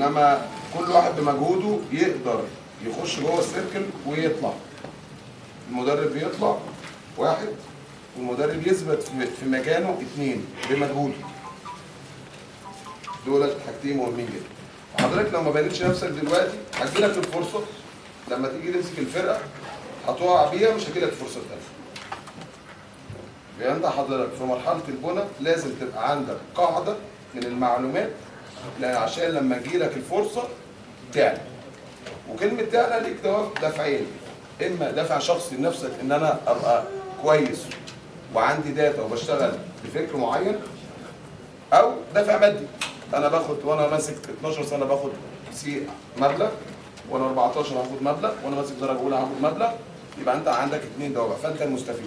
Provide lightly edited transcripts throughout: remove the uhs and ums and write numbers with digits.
انما كل واحد بمجهوده يقدر يخش جوه السيركل ويطلع. المدرب بيطلع واحد والمدرب يثبت في مكانه اثنين بمجهوده. دولت حاجتين مهمين جدا. حضرتك لو ما بنيتش نفسك دلوقتي هتجيلك الفرصه لما تيجي تمسك الفرقه هتقع بيها، مش هتجيلك فرصه ثانيه. يبقى انت حضرتك في مرحله البنى لازم تبقى عندك قاعده من المعلومات عشان لما تجيلك الفرصه تعلى. وكلمه تعلى ليك دافعين، اما دافع شخصي لنفسك ان انا ابقى كويس وعندي داتا وبشتغل بفكر معين، او دافع مادي. انا باخد وانا ماسك 12 سنه باخد سي مبلغ، وانا 14 هاخد مبلغ، وانا ماسك درجه اولى هاخد مبلغ. يبقى انت عندك اثنين دوافع، فانت المستفيد.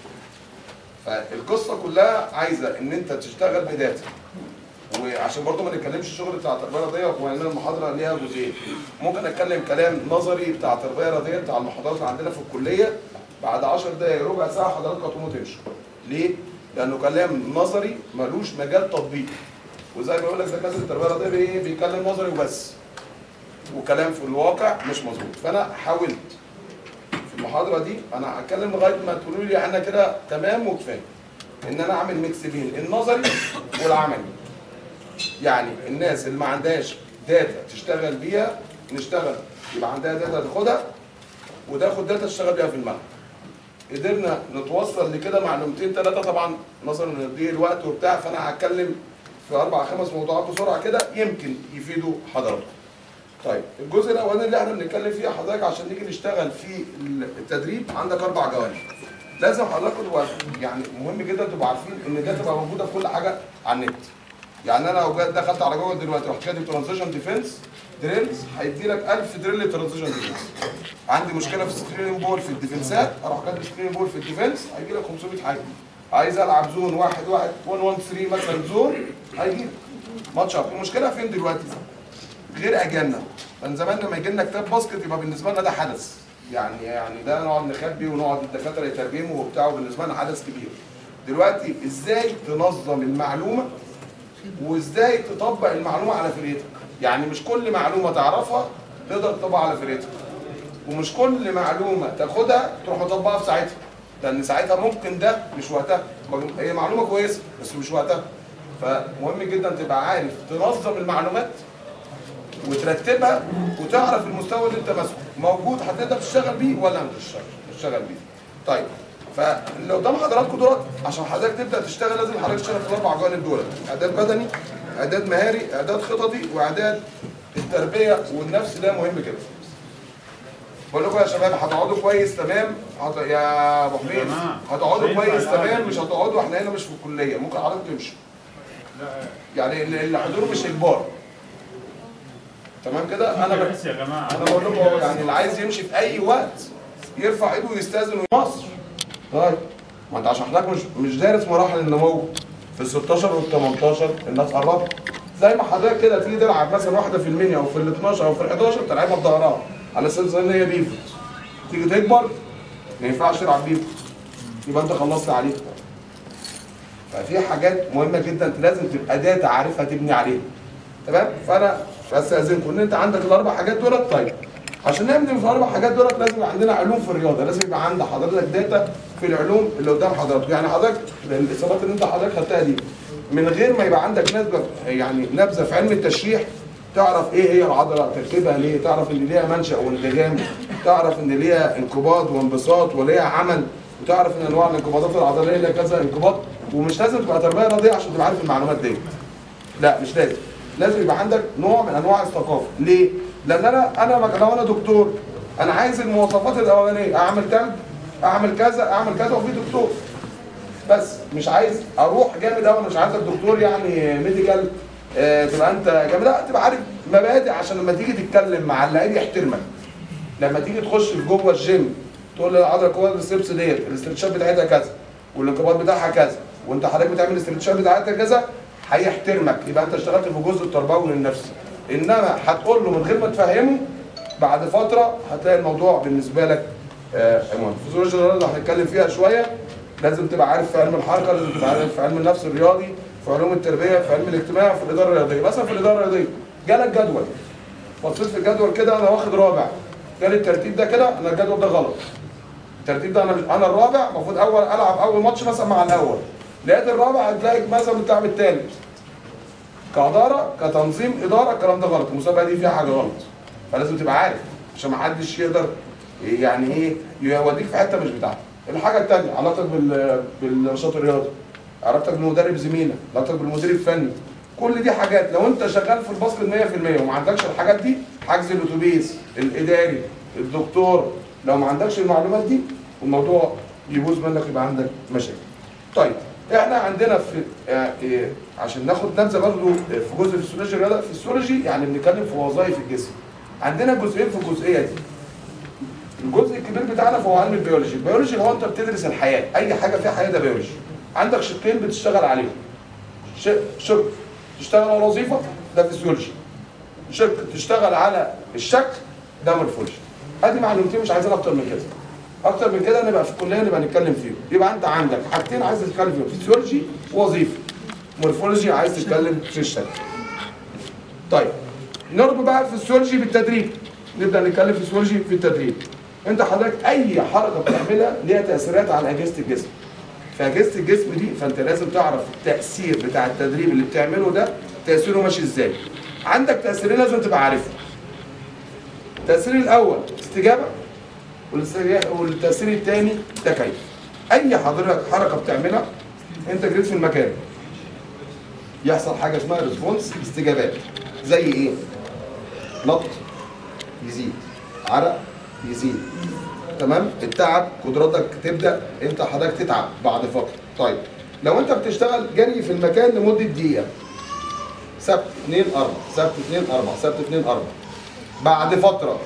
فالقصه كلها عايزه ان انت تشتغل بداتا. وعشان برضه ما نتكلمش الشغل بتاع التربيه الرياضيه، وان المحاضره ليها جزئين. ممكن اتكلم كلام نظري بتاع التربيه الرياضيه بتاع المحاضرات اللي عندنا في الكليه، بعد 10 دقائق ربع ساعه حضرتك هتقوموا تمشوا. ليه؟ لانه كلام نظري ملوش مجال تطبيقي. وزي ما بقول لك دكاتره التربيه الرياضيه بيتكلم نظري وبس، وكلام في الواقع مش مظبوط. فانا حاولت في المحاضره دي انا هتكلم لغايه ما تقولوا لي احنا كده تمام وكفايه، ان انا اعمل ميكس بين النظري والعملي. يعني الناس اللي ما عندهاش داتا تشتغل بيها نشتغل، يبقى عندها داتا تاخدها وتاخد داتا تشتغل بيها في الملعب. قدرنا نتوصل لكده معلومتين ثلاثه، طبعا نظرا لضيق الوقت وبتاع، فانا هتكلم في 4 5 موضوعات بسرعه كده يمكن يفيدوا حضراتكم. طيب الجزء الاولاني اللي احنا بنتكلم فيه حضرتك عشان نيجي نشتغل في التدريب عندك 4 جوانب. لازم حضرتك تبقوا يعني مهم جدا تبقوا عارفين ان ده تبقى موجوده في كل حاجه على النت. يعني انا لو دخلت على جوجل دلوقتي رحت كاتب ترانزيشن ديفنس دريلز هيدي لك 1000 دريل ترانزيشن ديفنس. عندي مشكله في السكرين بول في الديفنسات، اروح كاتب سكرين بول في الديفنس هيجي لك 500 حاجه. عايز العب زون 1 1 1 1 3 مثلا زون هيجي لك ماتش اب. المشكله فين دلوقتي؟ غير اجالنا. كان زمان لما يجي لنا كتاب باسكت يبقى بالنسبه لنا ده حدث. يعني ده نقعد نخبي ونقعد الدكاتره يترجموا وبتاع، وبالنسبه لنا حدث كبير. دلوقتي ازاي تنظم المعلومه وازاي تطبق المعلومه على فرقتك. يعني مش كل معلومه تعرفها تقدر تطبقها على فرقتك، ومش كل معلومه تاخدها تروح مطبقها في ساعتها، لان ساعتها ممكن ده مش وقتها. هي معلومه كويسه بس مش وقتها. فمهم جدا تبقى عارف تنظم المعلومات وترتبها وتعرف المستوى اللي انت ماسكه موجود هتقدر تشتغل بيه ولا مش تشتغل بيه. طيب فاللي قدام حضراتكم دولت عشان حضرتك تبدا تشتغل لازم حضرتك تشتغل في ال4 جوانب دولت: اعداد بدني، اعداد مهاري، اعداد خططي، واعداد التربيه والنفس. ده مهم جدا. بقول لكم يا شباب هتقعدوا كويس تمام، يا ابو حميد هتقعدوا كويس تمام، مش هتقعدوا احنا هنا مش في الكليه، ممكن حضرتك تمشوا. يعني اللي حضوره مش اجبار. تمام كده؟ انا بقول لكم يعني اللي عايز يمشي في اي وقت يرفع ايده ويستاذن مصر. طيب ما انت عشان حضرتك مش دارس مراحل النمو في ال 16 وال 18 الناس قربت. زي ما حضرتك كده تيجي تلعب مثلا واحده في المنيا او في ال 12 او في ال 11 تلعبها بظهرها على اساس ان هي بيفوت. تيجي تكبر ما ينفعش تلعب بيفوت، يبقى انت خلصت عليه. ففي حاجات مهمه جدا لازم تبقى داتا عارفها تبني عليها. تمام؟ فانا بستاذنكم ان انت عندك ال4 حاجات دولت. طيب عشان نبني في ال4 حاجات دولت لازم يبقى عندنا علوم في الرياضه، لازم يبقى عند حضرتك داتا في العلوم اللي قدام حضرتك. يعني حضرتك الاصابات اللي انت حضرتك خدتها دي من غير ما يبقى عندك نبذه في علم التشريح تعرف ايه هي العضله، تركيبها ليه، تعرف ان ليها منشا وانغام، تعرف ان ليها انقباض وانبساط وليها عمل، وتعرف ان انواع الانقباضات العضليه ليها كذا انقباض. ومش لازم تبقى تربيه رياضيه عشان تبقى عارف المعلومات دي. لا مش لازم. لازم يبقى عندك نوع من انواع الثقافه. ليه؟ لان انا لو انا دكتور انا عايز المواصفات الاولانيه، اعمل كذا اعمل كذا اعمل كذا وفي دكتور. بس مش عايز اروح جامد قوي، مش عايزك دكتور يعني ميديكال تبقى انت جامد، لا تبقى عارف مبادئ عشان لما تيجي تتكلم مع اللعيب يحترمك. لما تيجي تخش في جوه الجيم تقول له العضله قوه الستبس ديت الاسترتشات بتاعتها كذا والانقباض بتاعها كذا وانت حضرتك بتعمل الاسترتشات بتاعتها كذا، هيحترمك. يبقى انت اشتغلت في الجزء التربوي للنفس. انما هتقول له من غير ما تفهمه بعد فتره هتلاقي الموضوع بالنسبه لك مهم. فيزيولوجيا الرياضه اللي هنتكلم فيها شويه لازم تبقى عارف في علم الحركه، لازم تبقى عارف في علم النفس الرياضي، في علوم التربيه، في علم الاجتماع، في الاداره الرياضيه. مثلا في الاداره الرياضيه جالك جدول، بصيت في الجدول كده انا واخد رابع، جالي الترتيب ده كده، انا الجدول ده غلط. الترتيب ده انا الرابع، المفروض اول العب اول ماتش مثلا مع الاول، لقيت الرابع هتلاقي مثلا بتلعب الثالث. كاداره كتنظيم اداره الكلام ده غلط، المسابقه دي فيها حاجه غلط. فلازم تبقى عارف عشان ما حدش يقدر يعني ايه يوديك في حته مش بتاعتك. الحاجه الثانيه علاقتك بالنشاط الرياضي، علاقتك بالمدرب زميلك، علاقتك بالمدير الفني. كل دي حاجات لو انت شغال في الباسكت 100% وما عندكش الحاجات دي، حجز الاتوبيس، الاداري، الدكتور، لو ما عندكش المعلومات دي الموضوع يبوظ منك، يبقى عندك مشاكل. طيب احنا عندنا في عشان ناخد نبذه برضه في جزء فيسيولوجي الرياضه، فيسيولوجي يعني بنتكلم في وظائف الجسم. عندنا جزئين في الجزئيه دي. الجزء الكبير بتاعنا فهو علم البيولوجي، البيولوجي اللي هو انت بتدرس الحياه، اي حاجه فيها حياه ده بيولوجي. عندك شقين بتشتغل عليهم. شق تشتغل على وظيفه ده فيسيولوجي. شق تشتغل على الشكل ده مورفولوجي. ادي معلومتين مش عايزين اكتر من كده. اكتر من كده نبقى في الكليه نبقى نتكلم فيهم. يبقى انت عندك حاجتين عايز تتكلم فيهم، فيسيولوجي ووظيفه. مورفولوجي عايز تتكلم في الشكل. طيب نربط بقى الفسيولوجي بالتدريب. نبدا نتكلم فسيولوجي في التدريب. انت حضرتك اي حركه بتعملها ليها تاثيرات على اجهزه الجسم. فاجهزه الجسم دي فانت لازم تعرف التاثير بتاع التدريب اللي بتعمله ده تاثيره ماشي ازاي. عندك تاثيرين لازم تبقى عارفهم. التاثير الاول استجابه، والتاثير الثاني تكيف. اي حضرتك حركه بتعملها انت جريت في المكان يحصل حاجه اسمها ريسبونس، استجابات. زي ايه؟ نط يزيد، عرق يزيد، تمام؟ التعب قدرتك تبدا انت حضرتك تتعب بعد فتره. طيب لو انت بتشتغل جري في المكان لمده دقيقه، سبت 2 4 سبت 2 4 سبت 2 4، بعد فتره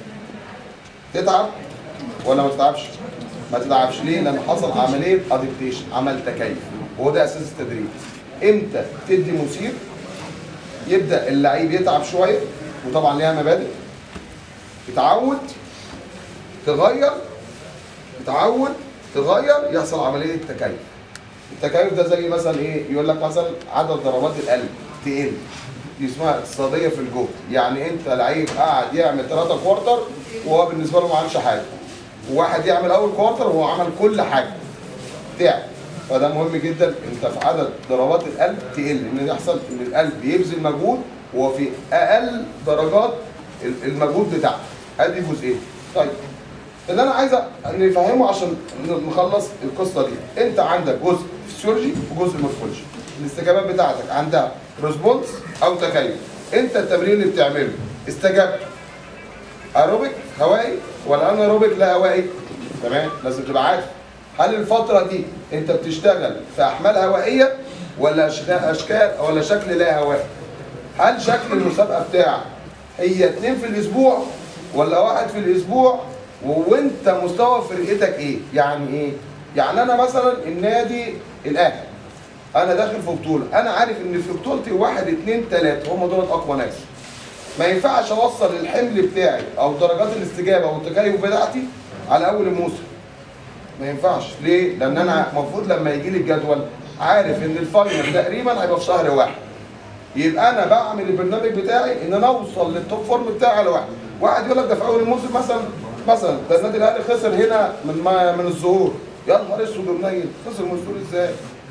تتعب ولا ما تتعبش؟ ما تتعبش. ليه؟ لان حصل عمليه ادابتيشن، عمل تكيف، وهو ده اساس التدريب. امتى تدي مثير يبدا اللعيب يتعب شويه، وطبعا ليها مبادئ، يتعود، تغير، يتعود، تغير، يحصل عمليه تكيف. التكيف ده زي مثلا ايه؟ يقول لك مثلا عدد ضربات القلب تقل، دي اسمها اقتصاديه في الجهد. يعني انت لعيب قاعد يعمل 3 كوارتر وهو بالنسبه له ما عملش حاجه، وواحد يعمل اول كوارتر وهو عمل كل حاجه، تعب. فده مهم جدا انت في عدد ضربات القلب تقل، ان يحصل ان القلب يبذل مجهود وهو في اقل درجات المجهود بتاعه. ادي جزئين. طيب اللي انا عايز نفهمه عشان نخلص القصه دي، انت عندك جزء فيسيولوجي وجزء مورفولوجي. الاستجابات بتاعتك عندها ريسبونس او تكيف. انت التمرين اللي بتعمله استجابت ايروبيك هوائي ولا انايروبيك لا هوائي؟ تمام، لازم تبقى عارف. هل الفتره دي انت بتشتغل في احمال هوائيه ولا اشكال ولا شكل لا هوائي؟ هل شكل المسابقه بتاعك هي 2 في الاسبوع ولا 1 في الاسبوع؟ وانت مستوى فرقتك ايه؟ يعني ايه؟ يعني انا مثلا النادي الاهلي انا داخل في بطوله، انا عارف ان في بطولتي 1 2 3 هم دول اقوى ناس. ما ينفعش اوصل الحمل بتاعي او درجات الاستجابه والتكيف بتاعتي على اول الموسم. ما ينفعش. ليه؟ لان انا المفروض لما يجي لي الجدول عارف ان الفاينل تقريبا هيبقى في شهر 1. يبقى انا بعمل البرنامج بتاعي ان انا اوصل للتوب فورم بتاعي على 1. واحد يقول لك ده في اول الموسم مثلا ده النادي الاهلي خسر هنا من الظهور. يا نهار اسود ومنيل، خسر من الظهور ازاي؟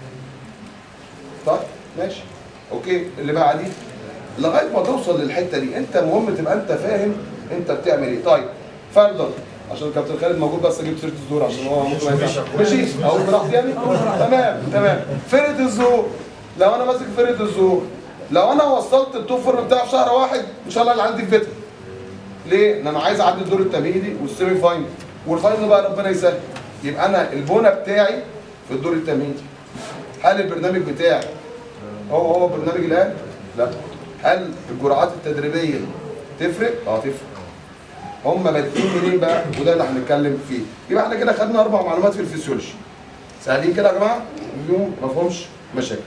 طيب ماشي اوكي، اللي بعديه لغايه ما توصل للحته دي انت مهم تبقى انت فاهم انت بتعمل ايه. طيب فرضا عشان الكابتن خالد موجود بس اجيب سيره الظهور عشان هو ممكن ما ينفعش. ماشي اقول براحتي يعني؟ تمام. فرقه الظهور، لو انا ماسك فرقه الظهور، لو انا وصلت التوب فورم بتاعي في شهر 1 ان شاء الله اللي عندي في بيتها. ليه؟ لان انا عايز اعدي الدور التمهيدي والسيمي فاينل، والفاينل بقى ربنا يسهل. يبقى انا البونه بتاعي في الدور التمهيدي. هل البرنامج بتاعي هو برنامج الاهلي؟ لا. هل الجرعات التدريبيه تفرق؟ تفرق. هم بادئين منين بقى؟ وده اللي هنتكلم فيه. يبقى احنا كده خدنا 4 معلومات في الفسيولوجي. سهلين كده يا جماعه؟ ما فيهمش مشاكل.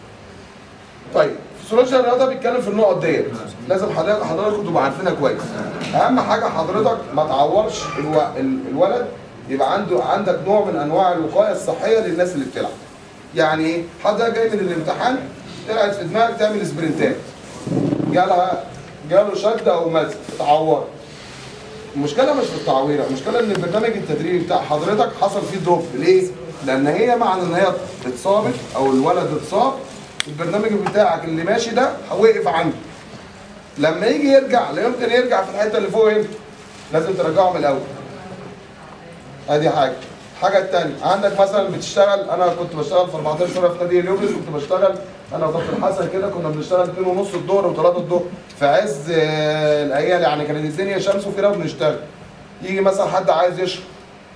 طيب فسيولوجيا الرياضه بيتكلم في النقط ديت، لازم حضرتك تبقوا عارفينها كويس. اهم حاجه حضرتك ما تعورش الولد، يبقى عندك نوع من انواع الوقايه الصحيه للناس اللي بتلعب. يعني ايه؟ حضرتك جاي من الامتحان طلعت في دماغك تعمل سبرنتات، جالها جاله شد او مزق اتعور. المشكله مش في التعويره، المشكله ان البرنامج التدريبي بتاع حضرتك حصل فيه دروب. ليه؟ لان هي معنى ان هي اتصابت او الولد اتصاب، البرنامج بتاعك اللي ماشي ده وقف عنده. لما يجي يرجع لا يمكن يرجع في الحته اللي فوق هنا، لازم ترجعه من الاول. ادي حاجه. الحاجه الثانيه، عندك مثلا بتشتغل، انا كنت بشتغل في 14 سنه في نادي اليوبلس، كنت بشتغل انا وكابتن حسن كده، كنا بنشتغل 2:30 الظهر و3 الظهر في عز الايام، يعني كانت الدنيا شمس وكده وبنشتغل. يجي مثلا حد عايز يشرب،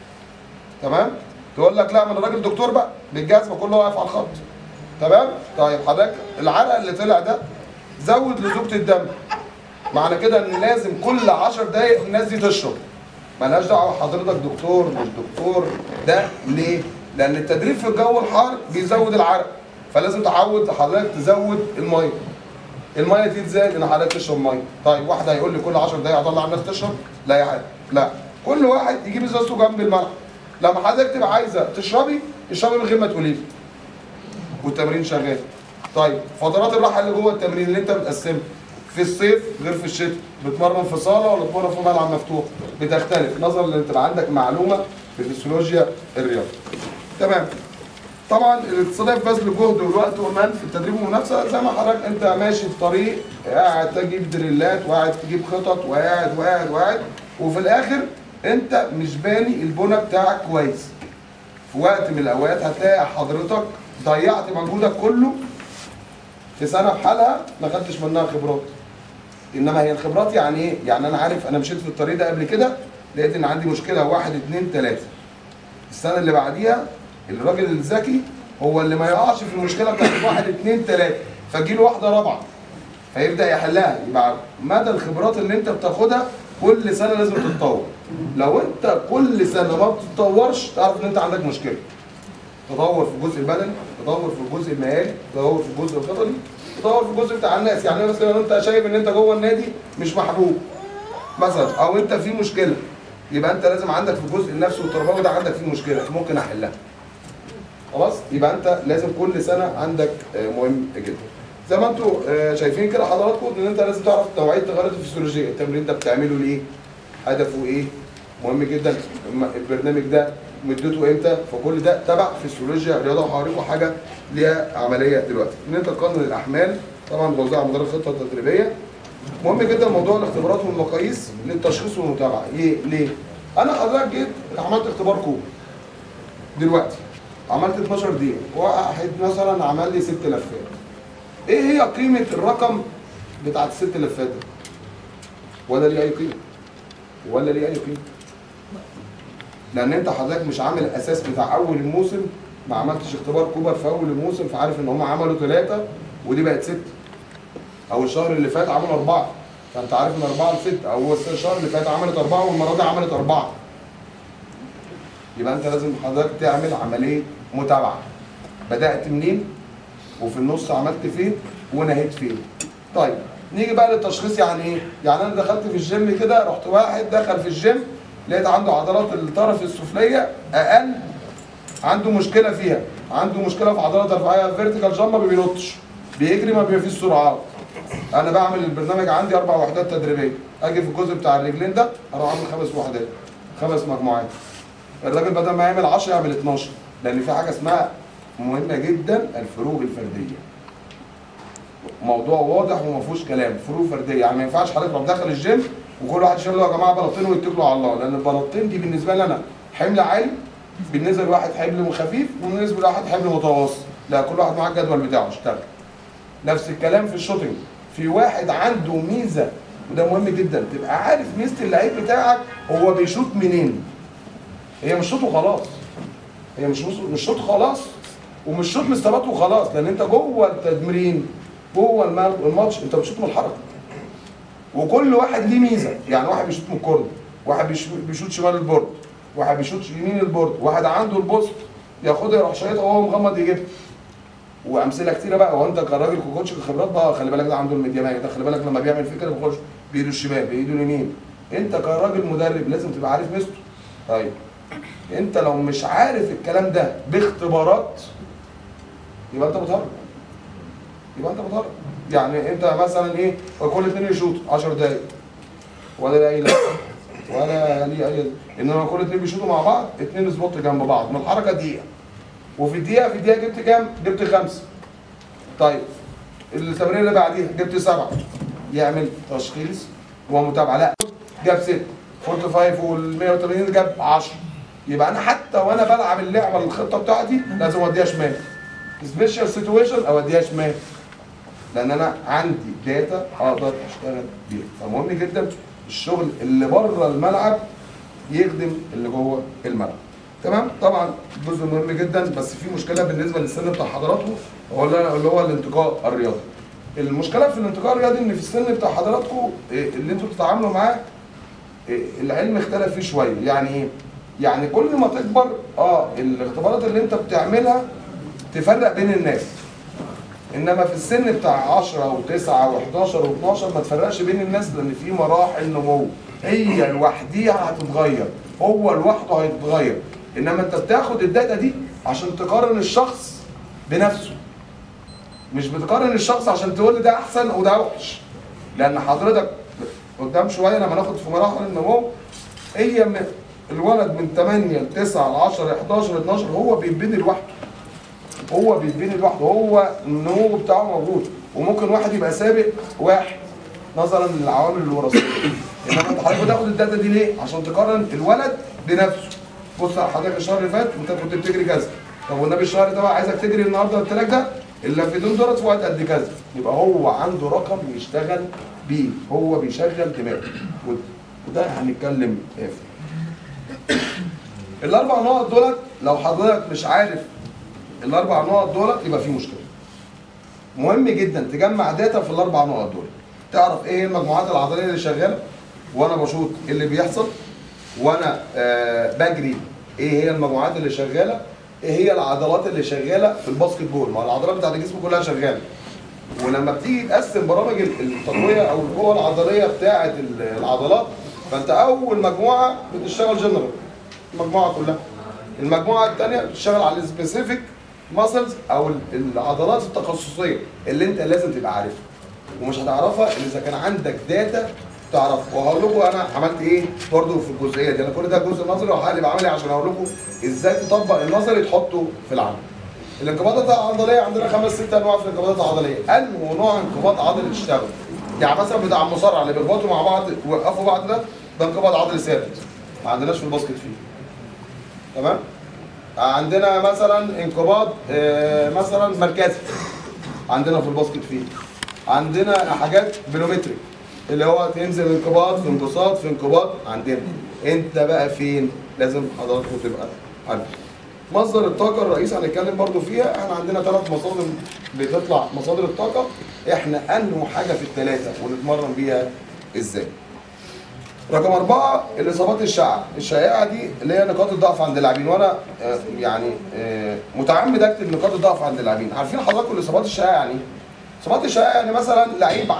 تمام؟ تقول لك لا، من الراجل دكتور بقى بالجزمه كله واقف على الخط، تمام؟ طيب حضرتك العرق اللي طلع ده زود لزوجة الدم، معنى كده ان لازم كل 10 دقايق الناس دي تشرب. مالهاش دعوه حضرتك دكتور مش دكتور. ده ليه؟ لان التدريب في الجو الحار بيزود العرق، فلازم تعود حضرتك تزود الميه. الميه دي ازاي؟ ان حضرتك تشرب ميه. طيب واحد هيقول لي كل 10 دقايق اطلع الناس تشرب؟ لا يا حاج، لا، كل واحد يجيب ازازته جنب الملعب. لما حضرتك تبقى عايزه تشربي، اشربي من غير ما تقولي لي. والتمرين شغال. طيب فترات الراحه اللي جوه التمرين اللي انت بتقسمها، في الصيف غير في الشتاء، بتمرن في صاله ولا بتمرن في ملعب مفتوح؟ بتختلف نظرا لان تبقى عندك معلومه في فسيولوجيا الرياضه. تمام. طبعا الاتصاليه في بذل الجهد والوقت والمال في التدريب والمنافسه، زي ما حضرتك انت ماشي في طريق قاعد تجيب دريلات وقاعد تجيب خطط وقاعد وفي الاخر انت مش باني البنى بتاعك كويس. في وقت من الاوقات هتلاقي حضرتك ضيعت مجهودك كله في سنه بحالها ما خدتش منها خبرات. انما هي الخبرات يعني ايه؟ يعني انا عارف انا مشيت في الطريق ده قبل كده، لقيت ان عندي مشكله 1 2 3. السنه اللي بعديها الراجل الذكي هو اللي ما يقعش في المشكله بتاعت 1 2 3، فتجيله واحده رابعه فيبدا يحلها. يبقى مدى الخبرات اللي انت بتاخدها كل سنه لازم تتطور. لو انت كل سنه ما بتتطورش تعرف ان انت عندك مشكله. تطور في الجزء البدني، تطور في الجزء المهاري، تطور في الجزء الخططي، تطور في الجزء بتاع الناس. يعني مثلا لو انت شايف ان انت جوه النادي مش محبوب مثلا، او انت في مشكله، يبقى انت لازم عندك في الجزء النفسي والتربوي ده عندك فيه مشكله ممكن احلها. خلاص؟ يبقى انت لازم كل سنه عندك مهم جدا. زي ما انتم شايفين كده حضراتكم ان انت لازم تعرف نوعيه التغيرات الفسيولوجيه، التمرين ده بتعمله ليه؟ هدفه ايه؟ مهم جدا. البرنامج ده مدته امتى؟ فكل ده تبع فسيولوجيا رياضه. وهوريكم حاجه ليها عمليه دلوقتي. ان انت تقنن الاحمال طبعا بوزعها على مدار الخطه التدريبيه. مهم جدا موضوع الاختبارات والمقاييس للتشخيص والمتابعه. ليه؟ انا حضرتك جيت عملت اختبار كوب دلوقتي، عملت 12 دقيقه، واحد مثلا عمل لي 6 لفات. ايه هي قيمه الرقم بتاعت ال6 لفات ده؟ ولا ليه اي قيمه؟ ولا ليه اي قيمه؟ لان انت حضرتك مش عامل الاساس بتاع اول الموسم، ما عملتش اختبار كوبر في اول الموسم، فعارف ان هم عملوا 3 ودي بقت 6. او الشهر اللي فات عملوا 4، فانت عارف ان 4 ل6، او الشهر اللي فات عملت 4 والمره دي عملت 4. يبقى انت لازم حضرتك تعمل عمليه متابعه. بدات منين؟ وفي النص عملت فين؟ ونهيت فين؟ طيب نيجي بقى للتشخيص. يعني ايه؟ يعني انا دخلت في الجيم كده، رحت واحد دخل في الجيم لقيت عنده عضلات الطرف السفليه اقل، عنده مشكله فيها، عنده مشكله في عضلات الرفعيه، فيرتيكال جامب ما بينطش، بيجري ما بيبقى فيش سرعات. انا بعمل البرنامج عندي 4 وحدات تدريبيه، اجي في الجزء بتاع الرجلين ده اروح اعمل 5 وحدات، 5 مجموعات. الراجل بدل ما يعمل 10 يعمل 12، لان في حاجه اسمها مهمه جدا الفروق الفرديه. موضوع واضح وما فيهوش كلام، فروق فرديه. يعني ما ينفعش حضرتك تروح داخل الجيم وكل واحد يشيل له يا جماعه بلاطين ويتكلوا على الله، لان البلاطين دي بالنسبه لي انا حمل عالي، بالنسبه لواحد حمل خفيف، وبالنسبه لواحد حمل متوسط. لا، كل واحد معاه الجدول بتاعه اشتغل. نفس الكلام في الشوتنج. في واحد عنده ميزه، وده مهم جدا تبقى عارف ميزه اللعيب بتاعك هو بيشوط منين. هي مش شوط وخلاص، هي مش شوط خلاص، ومش شوط مستبات وخلاص، لان انت جوه التمرين جوه الماتش انت بتشوط من الحركه. وكل واحد ليه ميزه، يعني واحد بيشوط من الكورنر، واحد بيشوط شمال البورد، واحد بيشوط يمين البورد، واحد عنده البوست ياخدها يروح شايطها وهو مغمض يجيبها. وامثله كتيره بقى. وانت كراجل كوتش كخبرات بقى، خلي بالك ده عنده الميديامات، ده خلي بالك لما بيعمل فكره بيخش بايده الشمال بايده اليمين. انت كراجل مدرب لازم تبقى عارف ميزته. طيب انت لو مش عارف الكلام ده باختبارات يبقى انت بتهرب. يعني انت مثلا ايه كل اثنين يشوطوا 10 دقايق ولا اي لا ولا ليه اي، انما كل اثنين بيشوطوا مع بعض، اثنين سبوت جنب بعض من الحركه دقيقه، وفي الدقيقه جبت كام؟ جبت 5. طيب التمرين اللي بعديها جبت 7، يعمل تشخيص ومتابعه. لا جاب 6 45 وال 180 جاب 10. يبقى انا حتى وانا بلعب اللعبه الخطه بتاعتي لازم اوديها شمال. سبيشال سيتويشن اوديها شمال، لان انا عندي داتا اقدر اشتغل بيها. فمهم جدا الشغل اللي بره الملعب يخدم اللي جوه الملعب. تمام؟ طبعا جزء مهم جدا، بس في مشكله بالنسبه للسن بتاع حضراتكم اللي هو الانتقاء الرياضي. المشكله في الانتقاء الرياضي ان في السن بتاع حضراتكم اللي انتوا بتتعاملوا معاه العلم اختلف فيه شويه. يعني ايه؟ يعني كل ما تكبر الاختبارات اللي انت بتعملها تفرق بين الناس، انما في السن بتاع 10 و9 و11 و12 ما تفرقش بين الناس، لان في مراحل نمو هي لوحديها هتتغير، هو لوحده هيتغير. انما انت بتاخد الداتا دي عشان تقارن الشخص بنفسه، مش بتقارن الشخص عشان تقول لي ده احسن وده وحش. لان حضرتك قدام شويه لما ناخد في مراحل النمو، هي الولد من 8 ل 9 ل 10 11 12 هو بيتبني لوحده، هو النمو بتاعه موجود. وممكن واحد يبقى سابق واحد نظرا للعوامل الوراثيه. انما انت حضرتك بتاخد الداتا دي ليه؟ عشان تقارن الولد بنفسه. بص حضرتك الشهر اللي فات انت كنت بتجري كذا، طب والنبي الشهر ده بقى عايزك تجري النهارده التراك ده اللافدين دولت في وقت قد كذا، يبقى هو عنده رقم يشتغل بيه، هو بيشغل دماغه. وده هنتكلم فيه. الاربع نقط دولت لو حضرتك مش عارف الاربع نقط دولت يبقى في مشكله. مهم جدا تجمع داتا في الاربع نقط دول، تعرف ايه هي المجموعات العضليه اللي شغاله، وانا بشوط ايه اللي بيحصل، وانا بجري ايه هي المجموعات اللي شغاله، ايه هي العضلات اللي شغاله في الباسكت بول. ما العضلات بتاعت الجسم كلها شغاله. ولما بتيجي تقسم برامج التقويه او القوه العضليه بتاعه العضلات، فانت اول مجموعه بتشتغل جنرال، المجموعه كلها. المجموعه الثانيه بتشتغل على السبيسيفيك ماسلز او العضلات التخصصيه اللي انت لازم تبقى عارفها، ومش هتعرفها الا اذا كان عندك داتا تعرف. وهقول لكم انا عملت ايه برضه في الجزئيه دي. انا كل ده جزء نظري وهقلب عملي عشان اقول لكم ازاي تطبق النظري تحطه في العمل. الانقباضات العضليه عندنا 5 6 انواع في الانقباضات العضليه. انه نوع انقباض عضلي تشتغل، يعني مثلا بتاع المصارعه اللي بيربطوا مع بعض ويوقفوا بعض، ده انقباض عضلي ثابت، ما عندناش في الباسكت فيه. تمام؟ عندنا مثلا انقباض مثلا مركزي عندنا في الباسكت فيه. عندنا حاجات بلومتريك اللي هو تنزل انقباض في انبساط في انقباض. عندنا انت بقى فين؟ لازم حضراتكم تبقى عارف. مصدر الطاقه الرئيسي هنتكلم برضو فيها. احنا عندنا 3 مصادر بتطلع مصادر الطاقه، احنا انه حاجه في الثلاثه ونتمرن بيها ازاي. رقم 4 الاصابات الشائعه دي اللي هي نقاط الضعف عند اللاعبين. وانا يعني متعمد اكتب نقاط الضعف عند اللاعبين. عارفين حضراتكم الاصابات الشائعه يعني ايه؟ الاصابات الشائعه يعني مثلا لعيب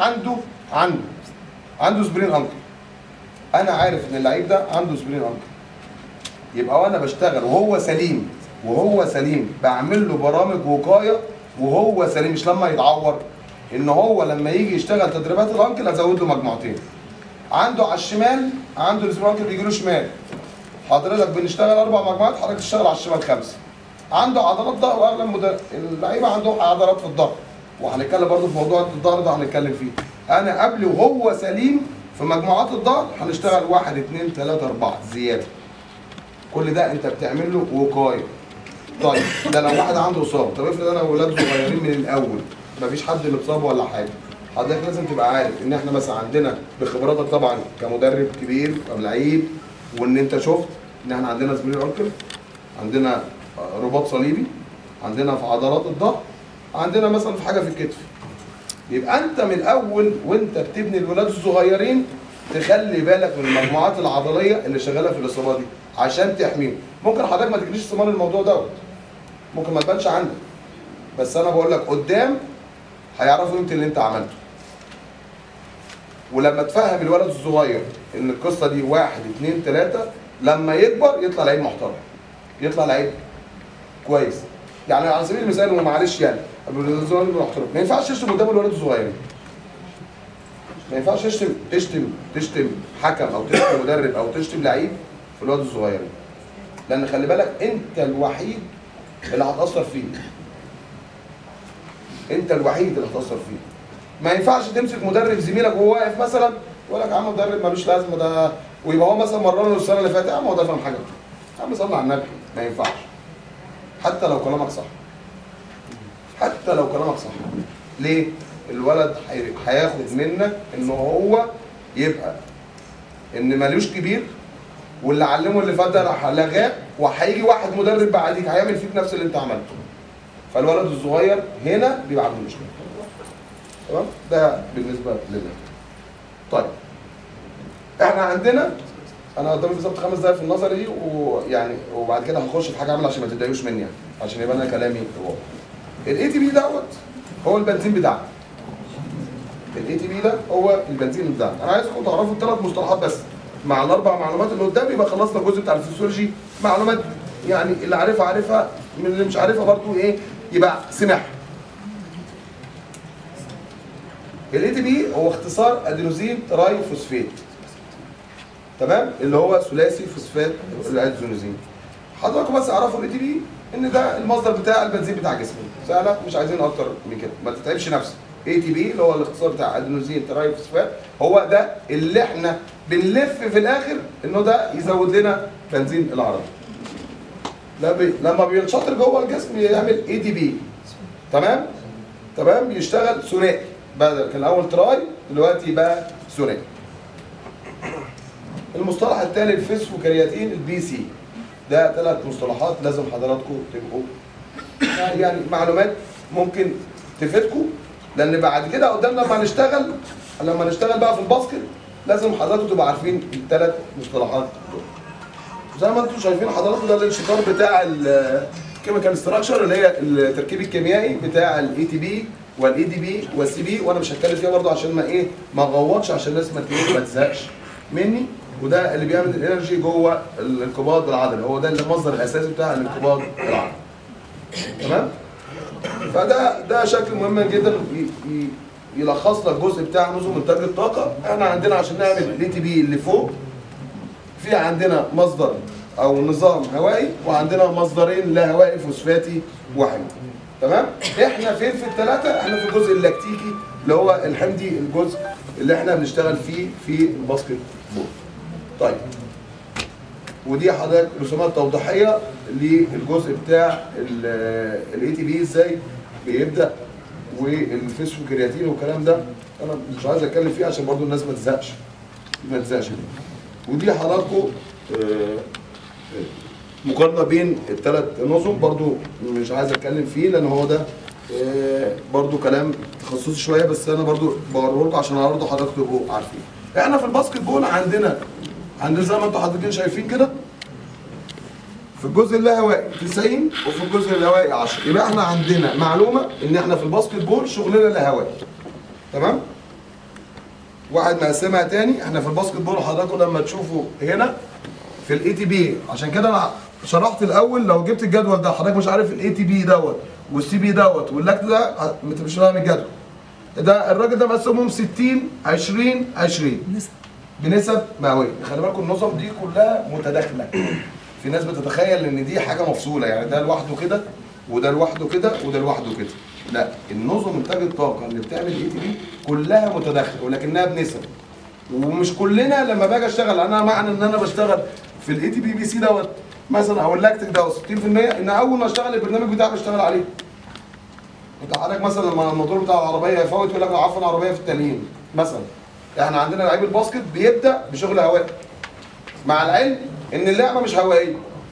عنده سبرين انكل. انا عارف ان اللعيب ده عنده سبرين انكل، يبقى وانا بشتغل وهو سليم بعمل له برامج وقايه وهو سليم، مش لما يتعور. ان هو لما يجي يشتغل تدريبات الانكل ازود له مجموعتين. عنده على الشمال عنده السبرين انكل بيجي له شمال، حضرتك بنشتغل 4 مجموعات، حضرتك تشتغل على الشمال 5. عنده عضلات ظهر، واغلب اللعيبه عندهم عضلات في الظهر، وهنتكلم برضه في موضوع الظهر ده هنتكلم فيه. انا قبل وهو سليم في مجموعات الظهر هنشتغل 1 2 3 4 زياده. كل ده انت بتعمل له وقايه. طيب ده لو واحد عنده اصابه، طب افرض انا ولاد صغيرين من الاول مفيش حد متصاب ولا حاجه، حضرتك لازم تبقى عارف ان احنا مثلا عندنا بخبراتك طبعا كمدرب كبير او لعيب، وان انت شفت ان احنا عندنا سبرين انكل، عندنا رباط صليبي، عندنا في عضلات الظهر، عندنا مثلا في حاجه في الكتف. يبقى انت من الاول وانت بتبني الولاد الصغيرين تخلي بالك من المجموعات العضليه اللي شغاله في الاصابه دي عشان تحميهم. ممكن حضرتك ما تجريش ثمار الموضوع دوت، ممكن ما تبانش عندك، بس انا بقول لك قدام هيعرفوا قيمه اللي انت عملته. ولما تفهم الولد الصغير ان القصه دي 1 2 3، لما يكبر يطلع لعيب محترم، يطلع لعيب كويس. يعني على سبيل المثال ومعلش يعني ما ينفعش تشتم قدام الولاد الصغيرين. ما ينفعش تشتم حكم او تشتم مدرب او تشتم لعيب في الولاد الصغيرين. لان خلي بالك انت الوحيد اللي هتاثر فيه. انت الوحيد اللي هتاثر فيه. ما ينفعش تمسك مدرب زميلك وهو واقف مثلا يقول لك يا عم مدرب ملوش لازمه ده، ويبقى هو مثلا مرنه السنه اللي فاتت، يا عم هو ده فاهم حاجه. يا عم صلي على النبي، ما ينفعش. حتى لو كلامك صح. حتى لو كلامك صح. ليه؟ الولد هياخد منك ان هو يبقى ان ملوش كبير، واللي علمه اللي فات ده راح لغاه، وهيجي واحد مدرب بعديك هيعمل فيك نفس اللي انت عملته. فالولد الصغير هنا بيبقى عنده مشكله. تمام؟ ده بالنسبه لنا. طيب احنا عندنا، انا قدامي بالظبط 5 دقايق في النظري دي، ويعني وبعد كده هخش في حاجه عامله عشان ما تتضايقوش مني يعني، عشان يبقى انا كلامي واضح. الاي تي بي دوت هو البنزين بتاعنا. الاي تي بي ده هو البنزين بتاعنا. انا عايزكم تعرفوا ال3 مصطلحات بس مع ال4 معلومات اللي قدامي، يبقى خلصنا الجزء بتاع الفسيولوجي. معلومات يعني اللي عارفها عارفها، من اللي مش عارفها برضه ايه يبقى سمعها. الاي تي بي هو اختصار ادينوزين تراي فوسفات. تمام؟ اللي هو ثلاثي فوسفات الادينوزين. حضراتكم بس اعرفوا الاي تي بي ان ده المصدر بتاع البنزين بتاع جسمنا. سهله، مش عايزين اكتر من كده، ما تتعبش نفسك. اي تي بي اللي هو الاختصار بتاع ادينوزين تراي فوسفات، هو ده اللي احنا بنلف في الاخر انه ده يزود لنا بنزين العربي. لما بينشطر جوه الجسم بيعمل اي تي بي. تمام؟ تمام؟ بيشتغل ثنائي. بدل كان الاول تراي دلوقتي بقى ثنائي. المصطلح الثاني الفسفوكرياتين البي سي. ده 3 مصطلحات لازم حضراتكم تبقوا يعني معلومات ممكن تفيدكم، لان بعد كده قدام لما نشتغل بقى في الباسكت لازم حضراتكم تبقوا عارفين ال3 مصطلحات دول. زي ما انتم شايفين حضراتكم ده الانشطار بتاع الكيميكال ستراكشر اللي هي التركيب الكيميائي بتاع الاي تي بي والاي دي بي والسي بي، وانا مش هتكلم فيها برضه عشان ما اغوطش، عشان الناس ما تزهقش مني. وده اللي بيعمل الانرجي جوه الانقباض العضلي، هو ده المصدر الاساسي بتاع الانقباض العضلي. تمام؟ فده شكل مهم جدا يلخص لك الجزء بتاع نظم انتاج الطاقه. احنا عندنا عشان نعمل الاي تي بي اللي فوق، في عندنا مصدر او نظام هوائي، وعندنا مصدرين لا هوائي فوسفاتي وحمضي. تمام؟ احنا فين في ال3؟ احنا في الجزء اللاكتيكي اللي هو الحمضي، الجزء اللي احنا بنشتغل فيه في الباسكت بول. طيب ودي حضرتك رسومات توضيحيه للجزء بتاع الاي تي بي ازاي بيبدا، والفسفوكرياتين والكلام ده انا مش عايز اتكلم فيه عشان برضو الناس ما تزهقش. ودي حضراتكم مقارنه بين ال3 نظم، برضو مش عايز اتكلم فيه لان هو ده برضو كلام تخصصي شويه، بس انا برضو بوريه لكم عشان برضو حضراتكم تبقوا عارفين. احنا في الباسكت بول عندنا زي ما انتم حضرتك شايفين كده، في الجزء اللاهوائي 90 وفي الجزء الهوائي 10. يبقى احنا عندنا معلومه ان احنا في الباسكت بول شغلنا لاهوائي. تمام؟ واحد مقسمها تاني، احنا في الباسكت بول حضراتكم لما تشوفوا هنا في الاي تي بي، عشان كده انا شرحت الاول لو جبت الجدول ده حضرتك مش عارف الاي تي بي دوت والسي بي دوت واللاكت ده انت مش فاهم الجدول. ده الراجل ده مقسمهم 60 20 20 بنسب مئويه. خلي بالكم النظم دي كلها متداخله. في ناس بتتخيل ان دي حاجه مفصوله، يعني ده لوحده كده وده لوحده كده وده لوحده كده. لا، النظم انتاج الطاقه اللي بتعمل الاي تي بي كلها متداخله ولكنها بنسب. ومش كلنا لما باجي اشتغل، انا معنى ان انا بشتغل في الاي تي بي بي سي دوت مثلا او اللاكتيك دوت 60%، ان اول ما اشتغل البرنامج بتاعي بشتغل عليه. انت حضرتك مثلا لما الموتور بتاع العربيه يفوت يقول لك عفوا العربيه في التليين مثلا. احنا عندنا لعيب الباسكت بيبدا بشغل هوائي، مع العلم ان اللعبه مش هوائيه.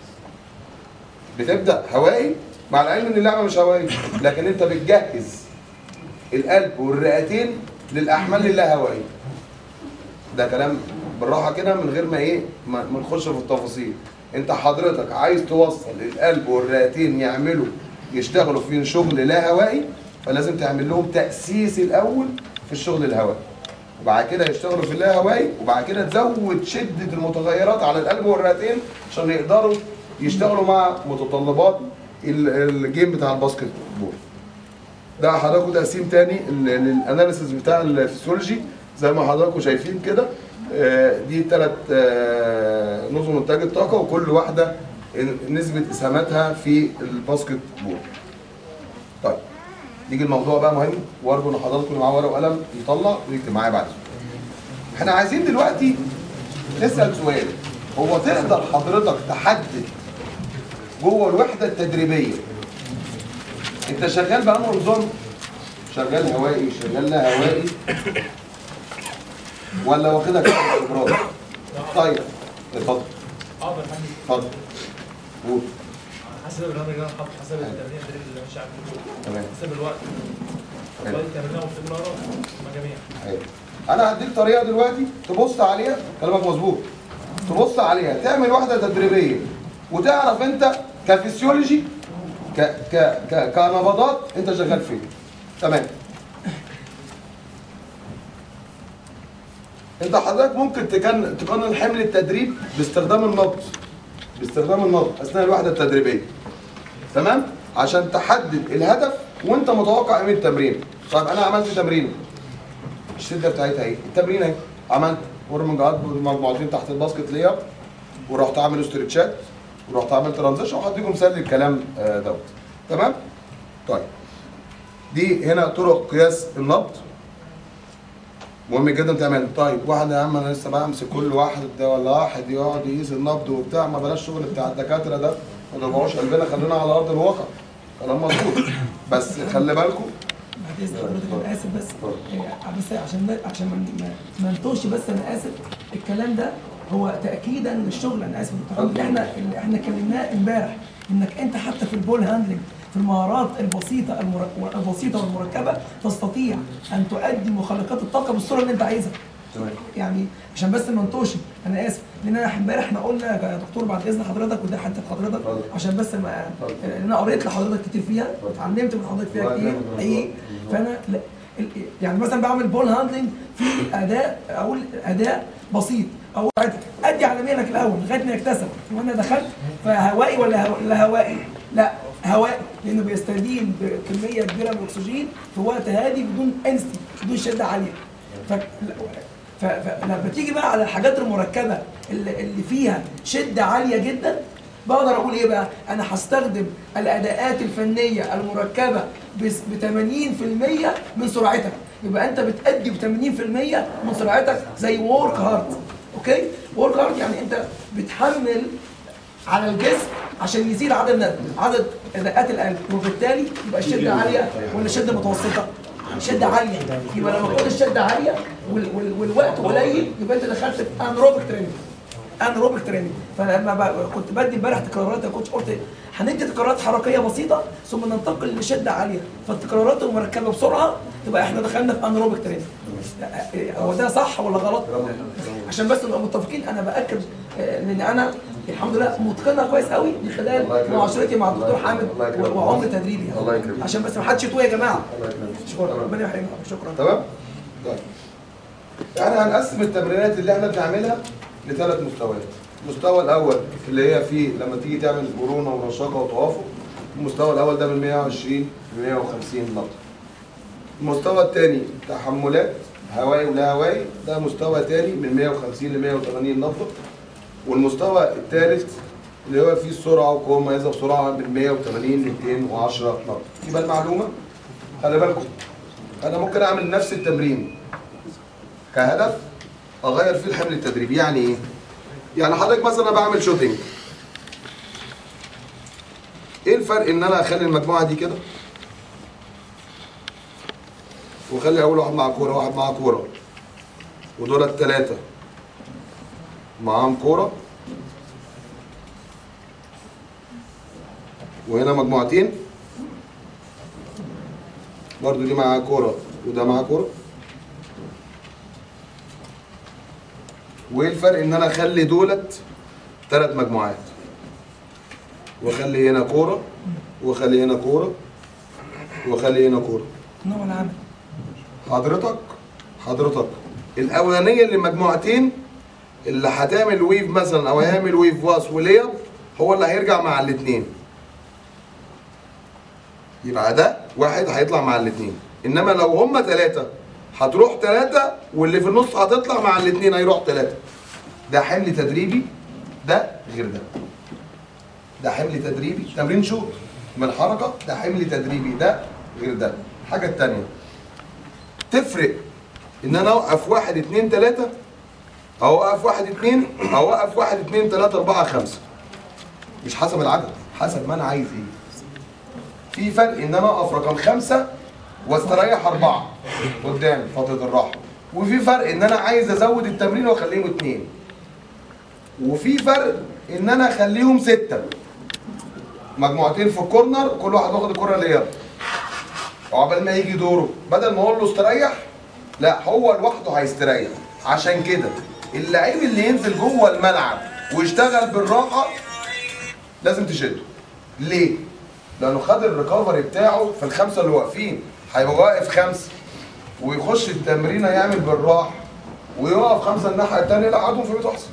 بتبدا هوائي مع العلم ان اللعبه مش هوائيه، لكن انت بتجهز القلب والرئتين للاحمال اللا هوائيه. ده كلام بالراحه كده من غير ما نخش في التفاصيل. انت حضرتك عايز توصل القلب والرئتين يشتغلوا في شغل لا هوائي، فلازم تعمل لهم تاسيس الاول في الشغل الهوائي، وبعد كده يشتغلوا في اللا هوائي، وبعد كده تزود شده المتغيرات على القلب والرئتين عشان يقدروا يشتغلوا مع متطلبات الجيم بتاع الباسكت بول. ده حضراتكم تقسيم تاني للاناليسيس بتاع الفسيولوجي زي ما حضراتكم شايفين كده. دي 3 نظم انتاج الطاقه، وكل واحده نسبه اسهاماتها في الباسكت بول. طيب نيجي الموضوع بقى مهم، وارجو ان حضراتكم اللي معاه ورقه وقلم يطلع ويكتب معايا بعد. احنا عايزين دلوقتي نسال سؤال، هو تقدر حضرتك تحدد جوه الوحده التدريبيه انت شغال بأنه نظام؟ شغال هوائي، شغال لا هوائي، ولا واخدها كده خبرات؟ طيب اتفضل. اتفضل قول. حسب البرنامج اللي انا حاطه، حسب التمرين اللي ماشي عليه، تمام، حسب الوقت، والله التمرين والاستمرار مجاميع. حلو. انا هديك طريقه دلوقتي تبص عليها، كلامك مظبوط، تبص عليها تعمل وحده تدريبيه وتعرف انت كفسيولوجي كنبضات انت شغال فين. تمام. انت حضرتك ممكن تقنن حمل التدريب باستخدام النبض اثناء الوحده التدريبيه. تمام؟ عشان تحدد الهدف وانت متوقع قيمه التمرين. طيب انا عملت تمرين، الشده بتاعتها ايه؟ التمرين اهي، عملت ورمنج اب مجموعتين تحت الباسكت ليا، ورحت عامل استرتشات، ورحت عامل ترانزيشن، وهديكم مثال للكلام دوت. تمام؟ طيب دي هنا طرق قياس النبض مهم جدا تعمل. طيب واحد يا عم انا لسه بمسك كل واحد ده ولا واحد يقعد يقيس النبض وبتاع، ما بلاش شغل بتاع الدكاتره ده، ما تضيعوش قلبنا، خلينا على ارض الواقع. كلام مظبوط، بس خلي بالكم. بعد اذن حضرتك انا اسف بس عشان ما انتوش، بس انا اسف. الكلام ده هو تاكيدا للشغل، انا اسف يا دكتور، اللي احنا كلمناه امبارح، انك انت حتى في البول هاندلنج في المهارات البسيطه والمركبه تستطيع ان تؤدي مخلقات الطاقه بالصوره اللي انت عايزها. يعني عشان بس ما انتوش، انا اسف، لان انا امبارح احنا قلنا يا دكتور بعد اذن حضرتك، وده حتى حضرتك عشان بس ما انا قريت لحضرتك كتير فيها، اتعلمت من حضرتك فيها كتير حقيقي. فانا يعني مثلا بعمل بول هاندلنج في اداء بسيط، او ادي على مهلك الاول لغايه ما يكتسب. وانا دخلت فهوائي ولا لا هوائي؟ لا هوائي، لانه بيستدين بكميه كبيره من الاكسجين في وقت هادي بدون انستي، بدون شده عاليه. فلما تيجي بقى على الحاجات المركبه اللي فيها شده عاليه جدا، بقدر اقول ايه بقى؟ انا هستخدم الاداءات الفنيه المركبه ب 80% من سرعتك. يبقى انت بتأدي ب 80% من سرعتك زي وورك هارد. اوكي؟ وورك هارد يعني انت بتحمل على الجسم عشان يزيد عدد اداءات القلب، وبالتالي يبقى الشده عاليه ولا الشده متوسطه؟ شده عاليه. يبقى لما تكون الشده عاليه والوقت قليل، يبقى انت دخلت في انروبيك تريننج. فلما كنت بدي امبارح تكرارات يا كوتش، قلت هندي تكرارات حركيه بسيطه ثم ننتقل لشده عاليه، فالتكرارات المركبه بسرعه تبقى احنا دخلنا في انروبيك تريننج. هو ده صح ولا غلط؟ عشان بس نبقى متفقين. انا باكد لان انا الحمد لله متقنها كويس قوي من خلال معاشرتي مع الدكتور حامد وعمر تدريبي. عشان بس ما حدش يتوه يا جماعه. شكرا، ربنا يحرمك. شكرا. تمام؟ طيب احنا هنقسم التمرينات اللي احنا بنعملها ل3 مستويات. المستوى الاول اللي هي فيه لما تيجي تعمل مرونه ورشاقه وتوافق، المستوى الاول ده من 120 ل 150 نقطه. المستوى الثاني تحملات هوائي ولا هوائي، ده مستوى ثاني من 150 ل 180 نقطه. والمستوى الثالث اللي هو فيه السرعه وقوه مميزه بسرعه من 180 ل 210 نقطه. يبقى المعلومه خلي بالكم، انا ممكن اعمل نفس التمرين كهدف اغير فيه الحمل التدريبي. يعني ايه؟ يعني حضرتك مثلا بعمل شوتنج، ايه الفرق ان انا اخلي المجموعه دي كده واخلي اول واحد مع كوره، واحد مع كوره، ودول ال3 معاهم كوره، وهنا مجموعتين برضو دي معاها كوره وده معاه كوره. وايه الفرق ان انا اخلي دولت 3 مجموعات، واخلي هنا كوره، واخلي هنا كوره، واخلي هنا كوره. نوع العمل حضرتك الاولانيه اللي مجموعتين اللي هتعمل ويف مثلا او هيعمل ويف واس وليب، هو اللي هيرجع مع الاثنين. يبقى ده واحد هيطلع مع الاثنين، انما لو هما ثلاثه هتروح ثلاثه واللي في النص هتطلع مع الاثنين هيروح ثلاثه. ده حمل تدريبي، ده غير ده. ده حمل تدريبي تمرين شوط من حركه، ده حمل تدريبي، ده غير ده. الحاجه الثانيه تفرق ان انا اوقف 1 2 3 او اوقف 1 2 او اوقف 1 2 3 4 5، مش حسب العدد، حسب ما انا عايز ايه. في فرق ان انا اقف رقم 5 واستريح 4 قدام فتره الراحه، وفي فرق ان انا عايز ازود التمرين واخليهم 2، وفي فرق ان انا اخليهم 6 مجموعتين في الكورنر، كل واحد واخد الكوره اللي يلا، وعقبال ما يجي دوره بدل ما اقول له استريح لا هو لوحده هيستريح. عشان كده اللعيب اللي ينزل جوه الملعب ويشتغل بالراحه لازم تشده. ليه؟ لانه خد الريكفري بتاعه في الخمسه اللي واقفين، هيبقى واقف 5 ويخش التمرينه يعمل بالراحه ويقف 5 الناحيه الثانيه، لا قعدهم في بيته احسن.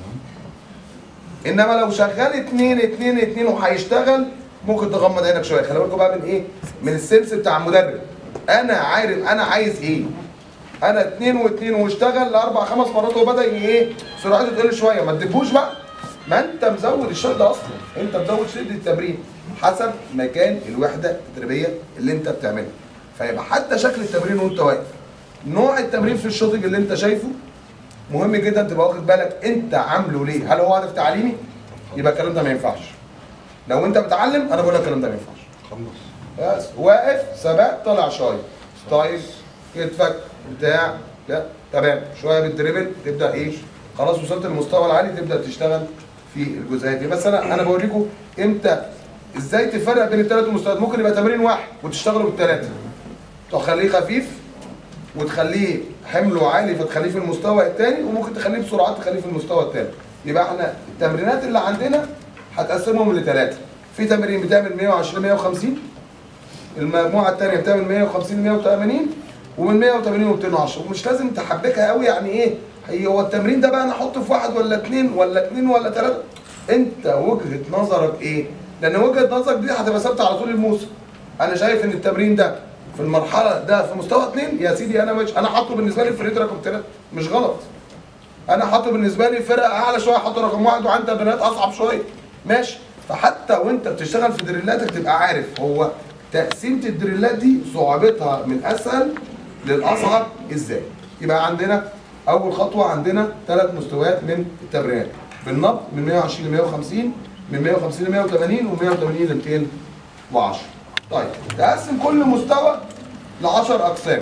انما لو شغال 2 2 2 وهيشتغل ممكن تغمض عينك شويه. خلي بالكم بقى من ايه؟ من السنس بتاع المدرب. انا عارف انا عايز ايه. انا 2 و2 واشتغل ل4 5 مرات وبدا ايه؟ سرعته تقل شويه، ما تدبوش بقى. ما انت مزود الشده اصلا، انت مزود شده التمرين حسب مكان الوحده التدريبيه اللي انت بتعملها. فيبقى حتى شكل التمرين وانت واقف، نوع التمرين في الشوطنج اللي انت شايفه مهم جدا تبقى واخد بالك انت عامله ليه. هل هو هدف تعليمي؟ يبقى الكلام ده ما ينفعش. لو انت بتعلم انا بقول لك الكلام ده ما ينفعش. بس واقف ثبات طالع شاي ستايل كتفك بتاع لا تمام، شويه بالدريبل تبدا ايه؟ خلاص وصلت للمستوى العالي تبدا تشتغل في الجزئيات دي. بس انا بوريكم امتى ازاي تفرق بين الثلاث مستويات. ممكن يبقى تمرين واحد وتشتغلوا بالثلاثه، تخليه خفيف وتخليه حمله عالي فتخليه في المستوى الثاني، وممكن تخليه بسرعات تخليه في المستوى الثاني. يبقى احنا التمرينات اللي عندنا هتقسمهم لثلاثه. في تمرين بتعمل 120 150، المجموعه الثانيه بتعمل 150 180، ومن 180 و 210. ومش لازم تحبكها قوي. يعني ايه هو التمرين ده بقى انا احطه في 1 ولا 2 ولا 2 ولا 3؟ انت وجهه نظرك ايه؟ لان وجهه نظرك دي هتبقى ثابته على طول الموسم. انا شايف ان التمرين ده في المرحله ده في مستوى 2 يا سيدي انا مش انا حاطه بالنسبه لي في فريق رقم 3 مش غلط. انا حاطه بالنسبه لي فرقه اعلى شويه حاطه رقم 1 وعندي تمرينات اصعب شويه ماشي. فحتى وانت بتشتغل في دريلاتك تبقى عارف هو تقسيمه الدريلات دي صعوبتها من اسهل للاصعب ازاي. يبقى عندنا اول خطوه عندنا 3 مستويات من التمرينات بالنبض من 120 ل 150، من 150 ل 180، ومن 180 ل 210. طيب تقسم كل مستوى ل 10 اقسام،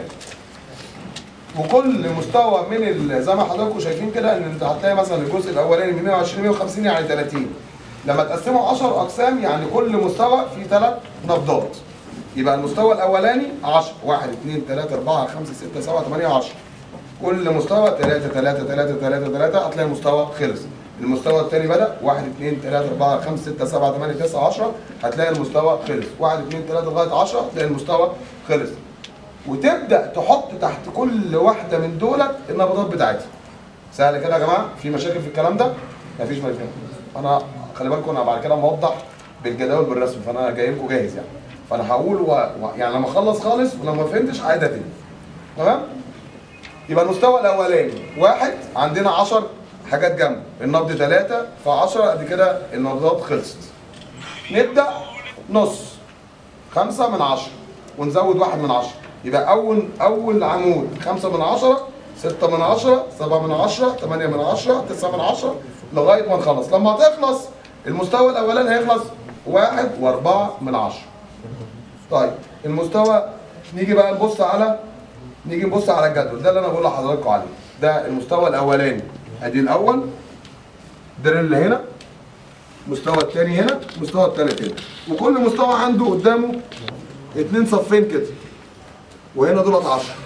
وكل مستوى من زي ما حضراتكم شايفين كده ان انت هتلاقي مثلا الجزء الاولاني من 120 ل 150 يعني 30. لما تقسمه 10 اقسام يعني كل مستوى فيه 3 نبضات. يبقى المستوى الاولاني 10 1 2 3 4 5 6 7 8 10. كل مستوى 3 3 3 3 3 هتلاقي المستوى خلص. المستوى الثاني بدأ 1 2 3 4 5 6 7 8 9 10 هتلاقي المستوى خلص. 1 2 3 لغايه 10 هتلاقي المستوى خلص. وتبدأ تحط تحت كل واحده من دولت النبضات بتاعتها. سهل كده يا جماعه؟ في مشاكل في الكلام ده؟ مفيش مشاكل. انا خلي بالكم انا بعد كده موضح بالجداول بالرسم، فانا جاي لكم جاهز يعني. فانا هقول يعني لما اخلص خالص ولما ما فهمتش هعيدها تاني. تمام؟ يبقى المستوى الاولاني واحد عندنا 10 حاجات جنبه، النبض 3 في 10 قد كده النبضات خلصت. نبدا نص 5 من 10 ونزود 1 من 10. يبقى اول عمود 5 من 10 6 من 10 7 من 10 8 من 10 9 من 10 لغايه ما نخلص. لما تخلص المستوى الاولاني هيخلص 1 و4 من 10. طيب المستوى نيجي نبص على الجدول ده اللي انا بقول لحضراتكم عليه. ده المستوى الاولاني ادي الاول دريل هنا، المستوى الثاني هنا، المستوى الثالث هنا، وكل مستوى عنده قدامه 2 صفين كده. وهنا دولت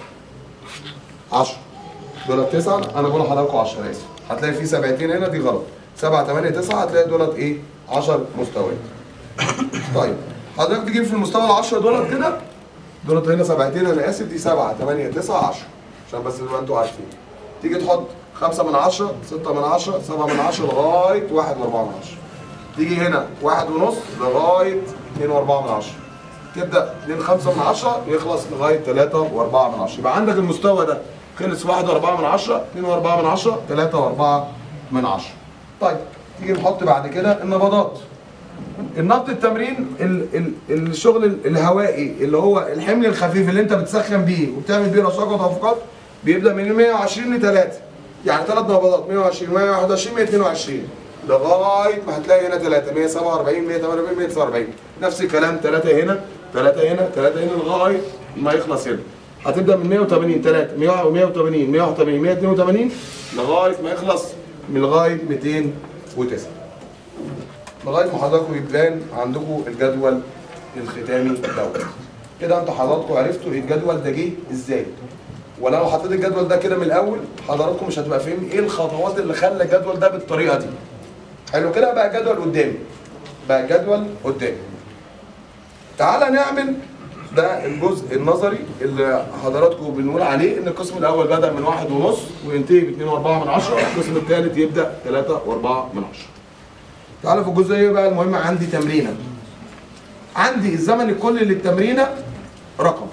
10 دولت 9. انا بقول لحضراتكم 10 اسف. هتلاقي في سبعتين هنا دي غلط. 7 8 9 هتلاقي دولت ايه؟ 10 مستويات. طيب حضرتك تجيب في المستوى ال10 دولت كده، دولت هنا سبعتين انا اسف، دي 7 8 9 10 عشان بس تبقى انتوا عارفين. تيجي تحط 5 من 10 6 من 10 7 من 10 لغايه 1 و4 من 10. تيجي هنا 1 ونص لغايه 2 و4 من 10. تبدا من 5 من 10 يخلص لغايه 3 و4 من 10. يبقى عندك المستوى ده خلص 1 و4 من 10، 2 و4 من 10، 3 و4 من 10. طيب تيجي نحط بعد كده النبضات. النبض التمرين الشغل الهوائي اللي هو الحمل الخفيف اللي انت بتسخن بيه وبتعمل بيه رشاقه وتوافقات بيبدا من 120 ل 3، يعني 3 نبضات 120 121 122 لغايه ما هتلاقي هنا 3 147 148 149. نفس الكلام 3 هنا 3 هنا 3 هنا لغايه ما يخلص هنا. هتبدا من 180 3 180 181 182 لغايه ما يخلص من لغايه 209. لغايه ما حضراتكم يبان عندكم الجدول الختامي دوت. كده انتوا حضراتكم عرفتوا الجدول ده جه ازاي. ولا لو حطيت الجدول ده كده من الاول حضراتكم مش هتبقى فاهمين ايه الخطوات اللي خلى الجدول ده بالطريقه دي. حلو كده بقى الجدول قدامي. بقى الجدول قدامي. تعالى نعمل ده الجزء النظري اللي حضراتكم بنقول عليه ان القسم الاول بدا من 1.5 وينتهي ب 2.4 القسم الثالث يبدا 3.4. تعالى في الجزئيه بقى المهم عندي تمرينه. عندي الزمن الكلي للتمرينه رقم.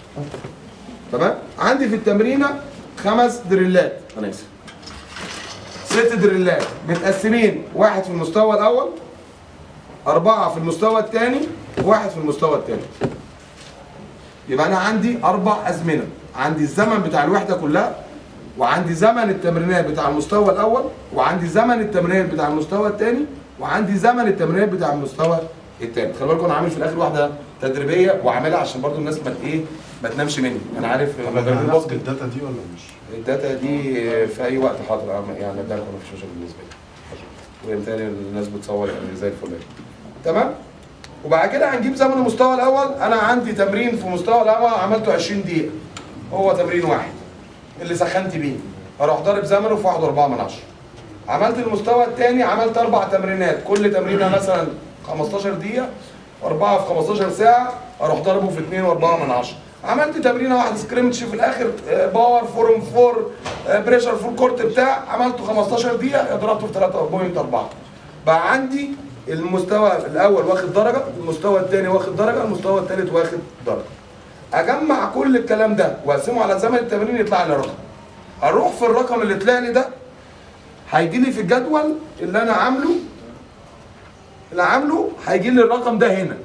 تمام؟ عندي في التمرينه 5 دريلات، انا اسف 6 دريلات متقسمين، 1 في المستوى الاول، 4 في المستوى الثاني، 1 في المستوى الثالث. يبقى انا عندي 4 ازمنه، عندي الزمن بتاع الوحده كلها، وعندي زمن التمرينات بتاع المستوى الاول، وعندي زمن التمرينات بتاع المستوى الثاني، وعندي زمن التمرينات بتاع المستوى الثالث. خلي بالكم انا عامل في الاخر واحده تدريبيه وعاملها عشان برضو الناس ما تنامش مني. انا عارف هناخد الداتا دي ولا مش؟ الداتا دي في اي وقت حاضر يعني اديها لكم مفيش مشاكل بالنسبه لي. وبالتالي الناس بتصور يعني زي الفل. تمام؟ وبعد كده هنجيب زمن المستوى الاول. انا عندي تمرين في المستوى الاول عملته 20 دقيقه، هو تمرين واحد اللي سخنت بيه، اروح ضارب زمنه في 1.4. عملت المستوى الثاني عملت 4 تمرينات، كل تمرينه مثلا 15 دقيقه، 4 في 15 ساعه، اروح ضاربه في 2.4. عملت تمرينه واحده سكريمتش في الاخر باور فورم 4 بريشر فول كورت بتاع، عملته 15 دقيقه ضربته في 3.4. بقى عندي المستوى الاول واخد درجه، المستوى الثاني واخد درجه، المستوى الثالث واخد درجه. اجمع كل الكلام ده واقسمه على زمن التمرين يطلع لي رقم. اروح في الرقم اللي طلع لي ده هيجي لي في الجدول اللي انا عامله هيجي لي الرقم ده هنا.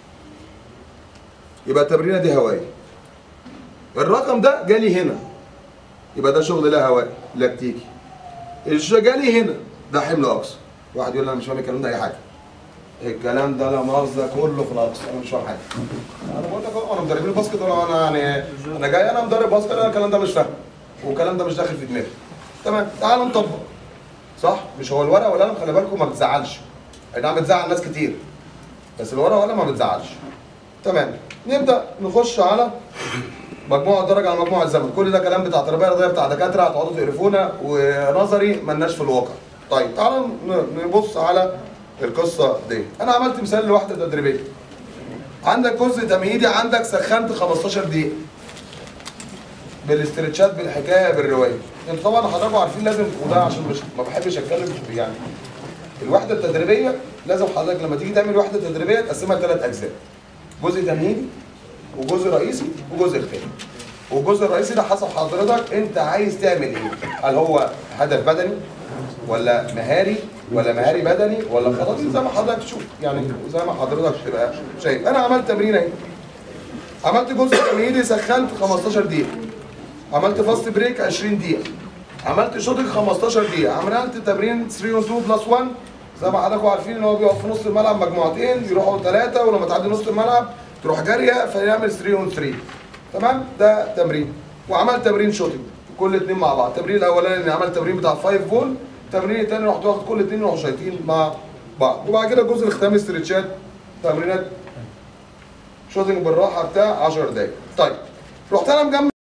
يبقى التمرينه دي هوائي. الرقم ده جالي هنا. يبقى ده شغل لا هوائي لاكتيكي. اللي جالي هنا ده حمل اقصى. واحد يقول لي انا مش فاهم الكلام ده اي حاجه. الكلام ده لا مؤاخذه كله في الاقصى، انا مش فاهم حاجه. انا بقول لك انا مدرب الباسكت ولا انا يعني انا جاي انا مدرب باسكت، انا الكلام ده مش فاهم. والكلام ده مش داخل في دماغي. تمام؟ تعالوا نطبق. صح؟ مش هو الورقه والقلم خلي بالكم ما بتزعلش. اي نعم بتزعل ناس كتير. بس الورقه والقلم ما بتزعلش. تمام. نبدا نخش على مجموع الدرجه على مجموع الزمن. كل ده كلام بتاع تربيه رياضيه بتاع دكاتره هتقعدوا تقرفونا ونظري مالناش في الواقع. طيب تعالوا نبص على القصه دي. انا عملت مثال لوحده تدريبيه. عندك جزء تمهيدي، عندك سخنت 15 دقيقه بالاسترتشات بالحكايه بالروايه. انتوا طبعا حضراتكم عارفين لازم، وده عشان مش ما بحبش اتكلم يعني الوحده التدريبيه لازم حضرتك لما تيجي تعمل وحده تدريبيه تقسمها ل3 اجزاء. جزء تمهيدي وجزء رئيسي وجزء ختامي. والجزء الرئيسي ده حسب حضرتك انت عايز تعمل ايه؟ هل هو هدف بدني ولا مهاري ولا مهاري بدني ولا خلاص زي ما حضرتك تشوف، يعني زي ما حضرتك تبقى شايف. انا عملت تمرين اهي. عملت جزء تمهيدي سخنت 15 دقيقه. عملت فاست بريك 20 دقيقه. عملت شوتنج 15 دقيقه. عملت تمرين 3 on 2 بلس 1 زي ما حضراتكم عارفين ان هو بيقف في نص الملعب مجموعتين يروحوا 3، ولما تعدي نص الملعب تروح جاريه فيعمل 3 on 3. تمام؟ ده تمرين. وعملت تمرين شوتنج كل اثنين مع بعض. التمرين الاولاني اني عملت تمرين بتاع 5 فول، التمرين الثاني رحت واخد كل اثنين يروحوا شايطين مع بعض. وبعد كده الجزء الختامي استرتشات تمرينات شوتنج بالراحه بتاع 10 دقايق. طيب رحت انا مجمع